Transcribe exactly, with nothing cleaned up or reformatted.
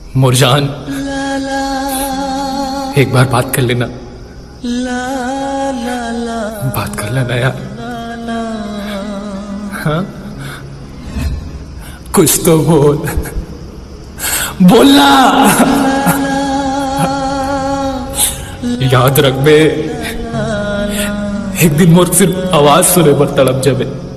मुरजान, एक बार बात कर लेना, बात कर लेना यार। हाँ, कुछ तो बोल, बोलना। याद रख बे, एक दिन मोर सिर्फ आवाज सुने पर तड़प जाबे।